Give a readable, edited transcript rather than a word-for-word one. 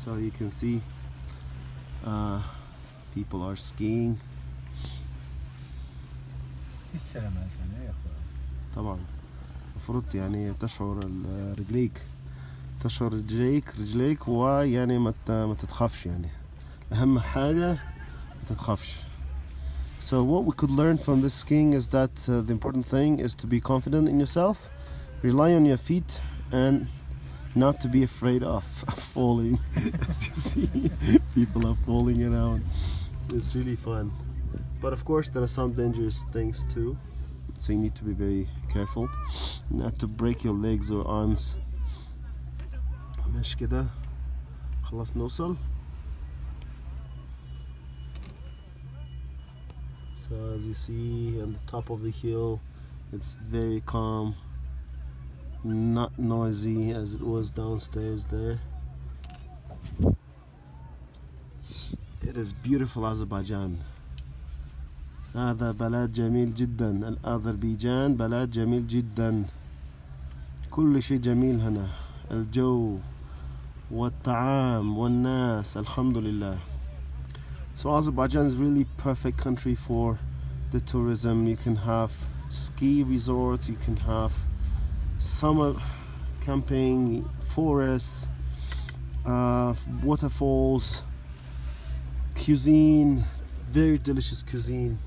So you can see people are skiing. السلام عليكم يا اخوان. طبعا المفروض يعني تشعر رجليك ويعني ما تتخافش يعني أهم حاجة ما تتخافش. So what we could learn from this skiing is that the important thing is to be confident in yourself, rely on your feet, and not to be afraid of falling. As you see, people are falling around. It's really fun. But of course there are some dangerous things too. So you need to be very careful not to break your legs or arms. مش كده خلاص نوصل. So as you see on the top of the hill, it's very calm, not noisy as it was downstairs there. It is beautiful Azerbaijan. هذا بلد جميل جدا. الأذربيجان بلد جميل جدا. كل شيء جميل هنا. الجو والطعام والناس الحمد لله. So Azerbaijan is really perfect country for the tourism. You can have ski resorts, you can have summer camping, forests, waterfalls, cuisine, very delicious cuisine.